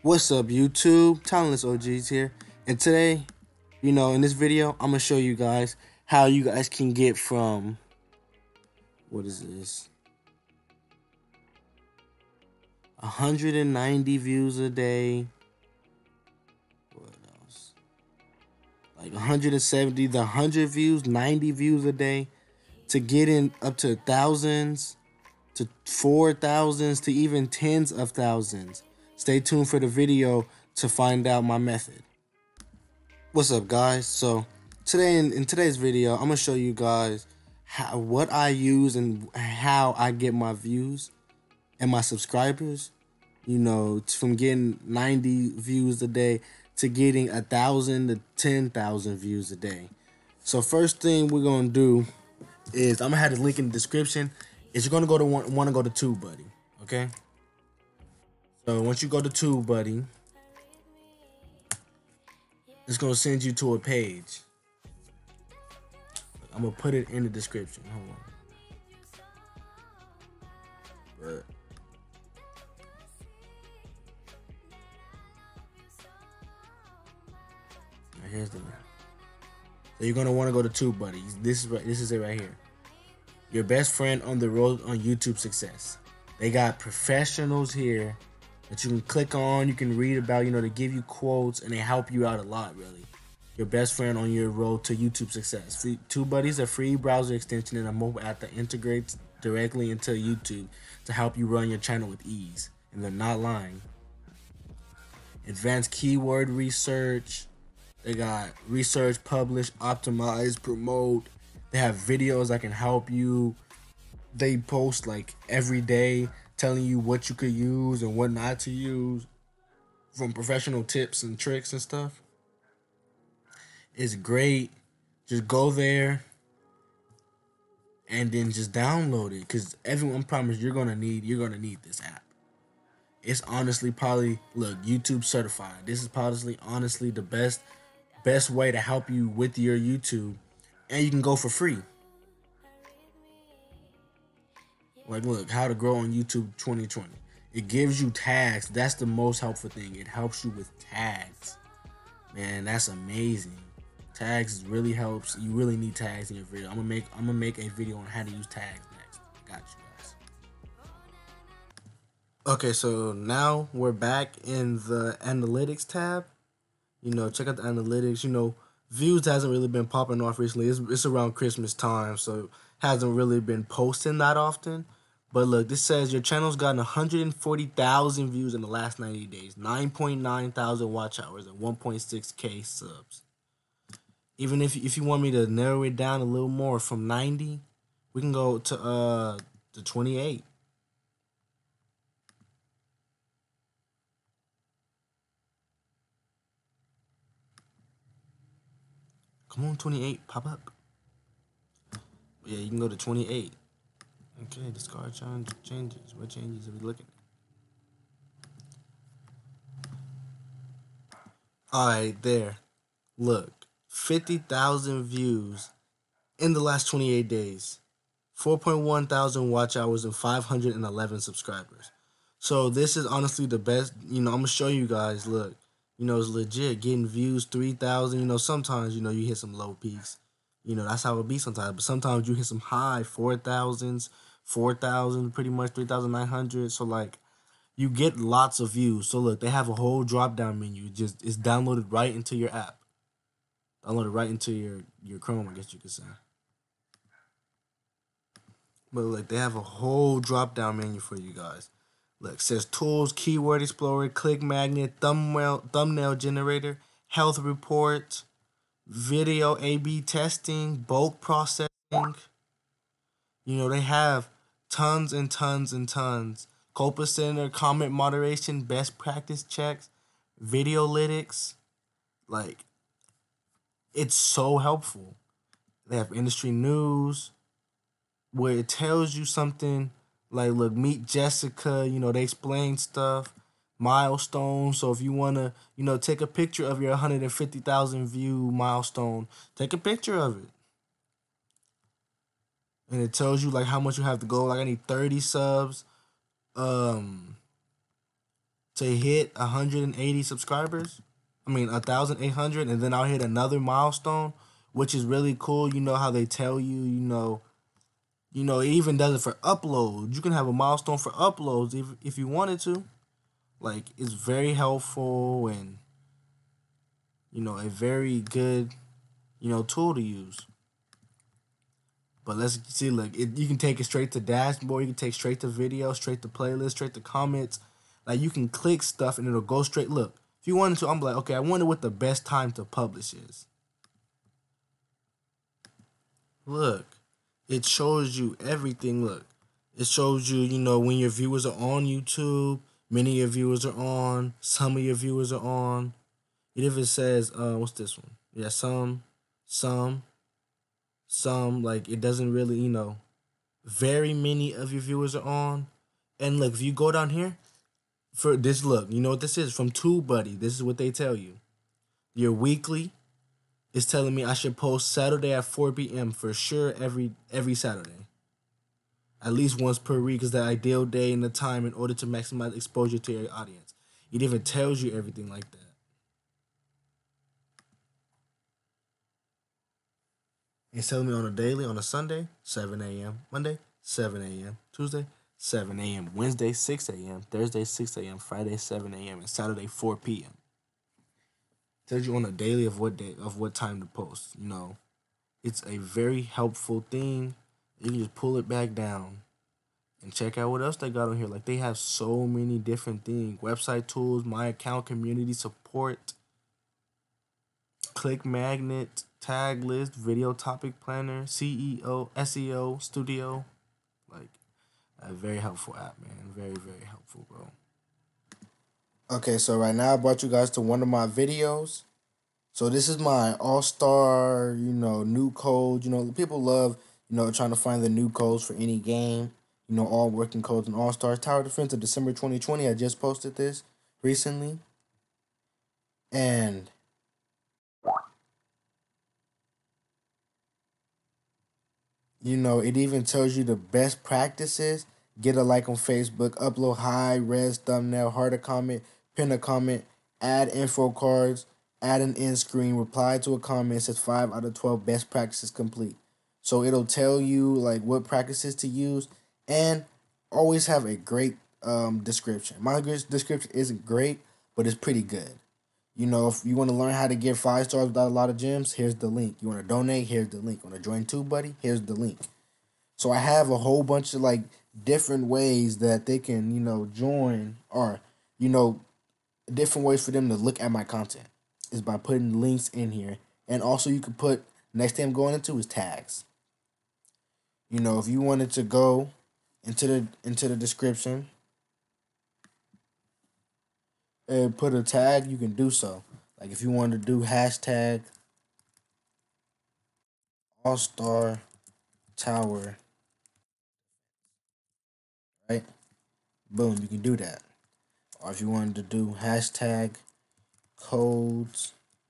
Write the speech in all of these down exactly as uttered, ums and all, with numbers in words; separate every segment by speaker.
Speaker 1: What's up, YouTube? Talentless O Gs here, and today, you know, in this video, I'm gonna show you guys how you guys can get from what is this one hundred ninety views a day. What else? Like one hundred seventy, the one hundred views, ninety views a day, to getting up to thousands, to four thousands, to even tens of thousands. Stay tuned for the video to find out my method. What's up, guys? So today in, in today's video, I'm gonna show you guys how, what I use and how I get my views and my subscribers. You know, from getting ninety views a day to getting a thousand to ten thousand views a day. So first thing we're gonna do is I'm gonna have the link in the description. Is you're gonna go to want, want to go to TubeBuddy, okay? So once you go to TubeBuddy, it's gonna send you to a page. I'm gonna put it in the description. Hold on. But here's the link. So you're gonna want to go to TubeBuddy. This is right. This is it right here. Your best friend on the road on YouTube success. They got professionals here that you can click on, you can read about, you know, they give you quotes and they help you out a lot, really. Your best friend on your road to YouTube success. Free, TubeBuddy is a free browser extension and a mobile app that integrates directly into YouTube to help you run your channel with ease. And they're not lying. Advanced keyword research. They got research, publish, optimize, promote. They have videos that can help you. They post like every day, telling you what you could use and what not to use, from professional tips and tricks and stuff. It's great. Just go there and then just download it, because everyone promise you're gonna need you're gonna need this app. It's honestly probably look YouTube certified. This is probably honestly the best best way to help you with your YouTube, and you can go for free. Like, look, how to grow on YouTube twenty twenty. It gives you tags. That's the most helpful thing. It helps you with tags. Man, that's amazing. Tags really helps. You really need tags in your video. I'm gonna make I'm gonna make a video on how to use tags next. Got you guys. Okay, so now we're back in the analytics tab. You know, check out the analytics. You know, views hasn't really been popping off recently. It's, it's around Christmas time, so hasn't really been posting that often. But look, this says your channel's gotten one hundred forty thousand views in the last ninety days, nine point nine thousand watch hours, and one point six K subs. Even if if you want me to narrow it down a little more from ninety, we can go to uh to twenty-eight. Come on, twenty-eight, pop up. Yeah, you can go to twenty-eight. Okay, discard changes. What changes are we looking at? Alright, there. Look, fifty thousand views in the last twenty-eight days. four point one thousand watch hours and five hundred eleven subscribers. So this is honestly the best. You know, I'm going to show you guys. Look, you know, it's legit. Getting views, three thousand. You know, sometimes, you know, you hit some low peaks. You know, that's how it be sometimes. But sometimes you hit some high four thousands, four thousand, pretty much three thousand nine hundred. So, like, you get lots of views. So, look, they have a whole drop-down menu. Just It's downloaded right into your app. Downloaded right into your, your Chrome, I guess you could say. But, look, they have a whole drop-down menu for you guys. Look, it says Tools, Keyword Explorer, Click Magnet, Thumbnail, thumbnail Generator, Health Report, Video A B Testing, Bulk Processing. You know, they have tons and tons and tons. Copa Center, Comment Moderation, Best Practice Checks, Videolytics. Like, it's so helpful. They have industry news where it tells you something like, look, meet Jessica. You know, they explain stuff. Milestones. So if you want to, you know, take a picture of your one hundred fifty thousand view milestone, take a picture of it. And it tells you like how much you have to go. Like, I need thirty subs. Um, to hit one hundred eighty subscribers. I mean, one thousand eight hundred, and then I'll hit another milestone, which is really cool. You know how they tell you, you know, you know, it even does it for uploads. You can have a milestone for uploads if if you wanted to. Like, it's very helpful and, you know, a very good, you know, tool to use. But let's see, look, it, you can take it straight to dashboard. You can take straight to video, straight to playlist, straight to comments. Like, you can click stuff and it'll go straight. Look, if you wanted to, I'm like, okay, I wonder what the best time to publish is. Look, it shows you everything. Look, it shows you, you know, when your viewers are on YouTube, many of your viewers are on, some of your viewers are on. It even says, uh, what's this one? Yeah, some, some, some. Like, it doesn't really, you know, very many of your viewers are on. And look, if you go down here, for this, look, you know what this is? From TubeBuddy. This is what they tell you. Your weekly is telling me I should post Saturday at four p.m. for sure every every Saturday. At least once per week is the ideal day and the time in order to maximize exposure to your audience. It even tells you everything like that. It's telling me on a daily, on a Sunday, seven a.m. Monday, seven a.m. Tuesday, seven a.m. Wednesday, six a.m. Thursday, six a.m. Friday, seven a.m. and Saturday, four p.m. Tells you on a daily of what day of what time to post. You know, it's a very helpful thing. You can just pull it back down and check out what else they got on here. Like, they have so many different things: website tools, my account, community support, click magnet, tag list, video topic planner, C E O, S E O, studio. Like, a very helpful app, man. Very, very helpful, bro. Okay, so right now I brought you guys to one of my videos. So this is my all-star, you know, new code. You know, people love, you know, trying to find the new codes for any game. You know, all working codes and all-stars. Tower Defense of December twenty twenty. I just posted this recently. And you know, it even tells you the best practices. Get a like on Facebook, upload high res thumbnail, heart a comment, pin a comment, add info cards, add an end screen, reply to a comment, says five out of twelve best practices complete. So it'll tell you like what practices to use, and always have a great um, description. My description isn't great, but it's pretty good. You know, if you want to learn how to get five stars without a lot of gems, here's the link. You want to donate, here's the link. You want to join TubeBuddy, here's the link. So I have a whole bunch of like different ways that they can, you know, join, or, you know, different ways for them to look at my content is by putting links in here. And also you can put, next thing I'm going into is tags. You know, if you wanted to go into the into the description and put a tag, you can do so. Like if you wanted to do hashtag All Star Tower, right? Boom, you can do that. Or if you wanted to do hashtag codes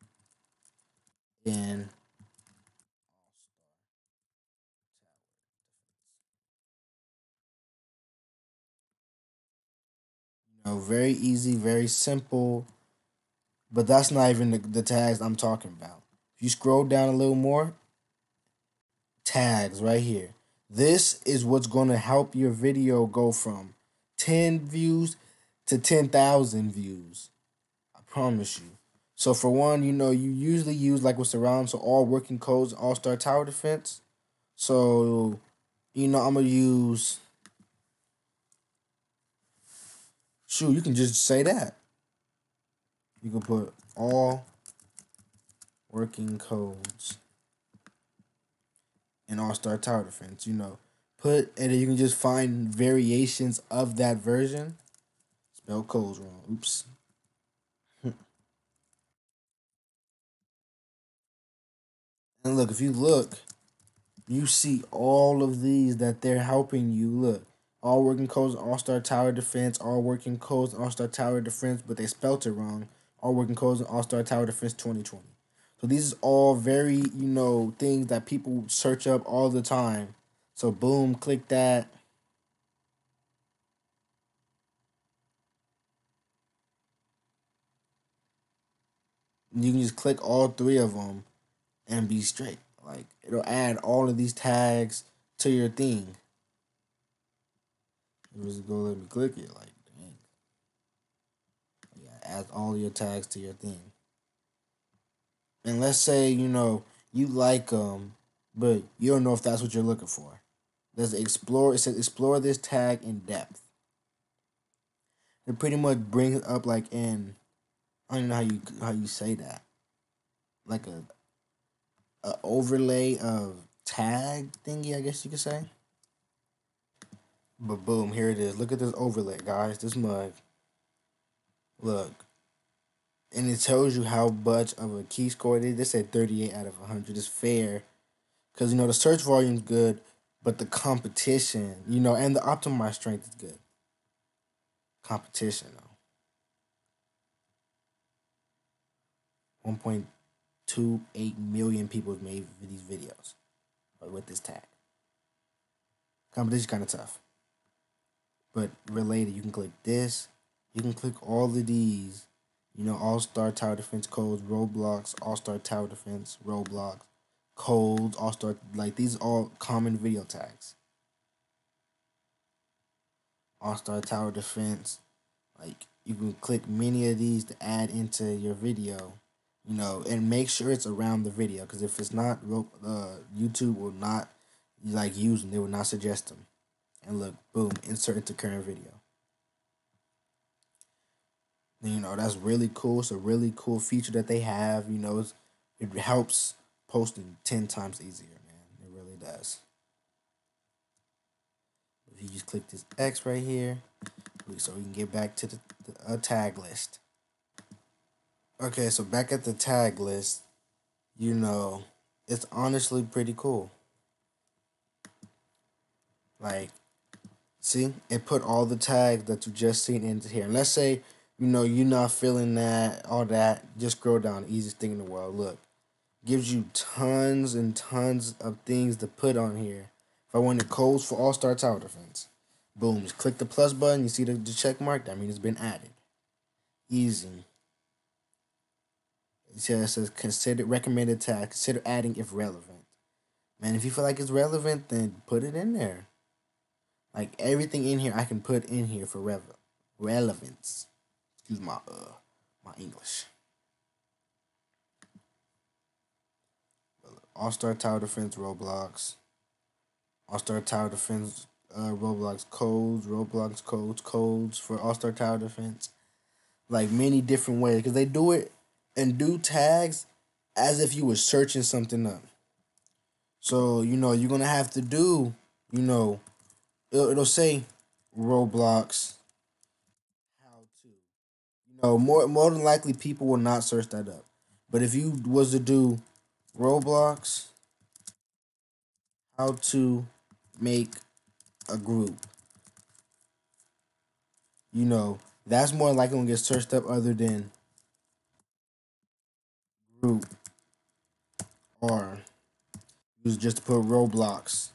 Speaker 1: in, you know, very easy, very simple, but that's not even the, the tags I'm talking about. If you scroll down a little more, tags right here. This is what's going to help your video go from ten views to ten thousand views. I promise you. So for one, you know, you usually use like what's around, so all working codes, All Star Tower Defense. So, you know, I'm going to use, shoot, you can just say that. You can put all working codes in All Star Tower Defense, you know. Put, and then you can just find variations of that version. Spell codes wrong. Oops. And look, if you look, you see all of these that they're helping you. Look, all working codes, All Star Tower Defense, all working codes, All Star Tower Defense, but they spelt it wrong. All working codes, All Star Tower Defense twenty twenty. So these is all very, you know, things that people search up all the time. So boom, click that. You can just click all three of them and be straight. Like it'll add all of these tags to your thing. It was go let me click it. Like dang, yeah, add all your tags to your thing. And let's say you know you like them, but you don't know if that's what you're looking for. Let's explore. It says explore this tag in depth. It pretty much brings up like in I don't even know how you how you say that. Like a, a overlay of tag thingy, I guess you could say. But boom, here it is. Look at this overlay, guys. This mug. Look. And it tells you how much of a key score it is. They said thirty-eight out of one hundred is fair. Because, you know, the search volume's good, but the competition, you know, and the optimized strength is good. Competition, though. one point two eight million people have made these videos with this tag. Competition kind of tough. But related, you can click this. You can click all of these. You know, All-Star Tower Defense codes, Roblox, All-Star Tower Defense, Roblox, codes, All-Star, like these are all common video tags. All-Star Tower Defense, like you can click many of these to add into your video, you know, and make sure it's around the video, because if it's not, uh, YouTube will not like use them. They will not suggest them. And look, boom, insert into current video. You know, that's really cool. It's a really cool feature that they have. You know, it's, it helps posting ten times easier, man. It really does. If you just click this X right here, so we can get back to the, the uh, tag list. Okay, so back at the tag list, you know, it's honestly pretty cool. Like, see, it put all the tags that you just seen into here. And let's say, you know, you're not feeling that, all that, just scroll down, easiest thing in the world. Look, gives you tons and tons of things to put on here. If I wanted codes for All-Star Tower Defense, boom, just click the plus button, you see the, the check mark, that means it's been added. Easy. It says, consider recommended tag, consider adding if relevant. Man, if you feel like it's relevant, then put it in there. Like, everything in here I can put in here for rev- relevance. Excuse my uh my English. All-Star Tower Defense Roblox. All-Star Tower Defense uh, Roblox codes, Roblox codes, codes for All-Star Tower Defense. Like many different ways. Because they do it and do tags as if you were searching something up. So, you know, you're going to have to do, you know, it'll, it'll say Roblox how to. You know, more more than likely people will not search that up. But if you was to do Roblox how to make a group, you know, that's more likely gonna get searched up other than group or use just to put Roblox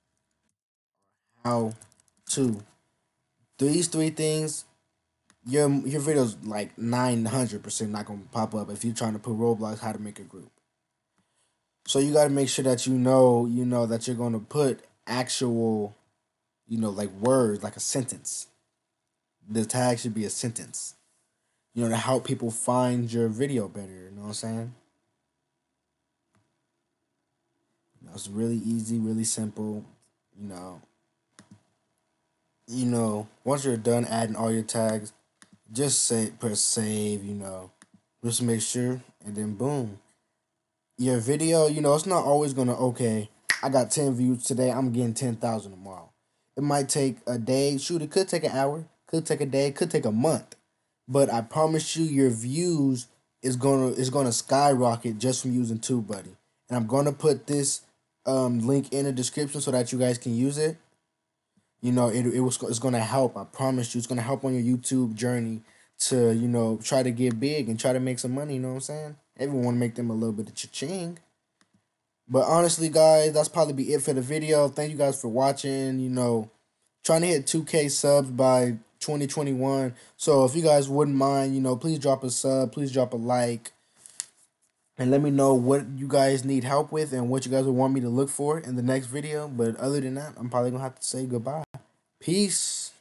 Speaker 1: how to. These three things, your your video's like nine hundred percent not gonna pop up if you're trying to put Roblox how to make a group. So you gotta make sure that you know, you know, that you're gonna put actual, you know, like words, like a sentence. The tag should be a sentence. You know, to help people find your video better. You know what I'm saying? You know, it's really easy, really simple. You know, you know, once you're done adding all your tags, just say press save. You know, just make sure, and then boom, your video. You know, it's not always gonna okay. I got ten views today. I'm getting ten thousand tomorrow. It might take a day. Shoot, it could take an hour. Could take a day. Could take a month. But I promise you, your views is gonna is gonna skyrocket just from using TubeBuddy. And I'm gonna put this um, link in the description so that you guys can use it. You know, it it was it's gonna help. I promise you, it's gonna help on your YouTube journey to you know try to get big and try to make some money. You know what I'm saying? Everyone want to make them a little bit of cha-ching. But honestly, guys, that's probably be it for the video. Thank you guys for watching. You know, trying to hit two K subs by twenty twenty-one. So if you guys wouldn't mind, you know, please drop a sub, please drop a like. and let me know what you guys need help with and what you guys would want me to look for in the next video. But other than that, I'm probably gonna have to say goodbye. Peace.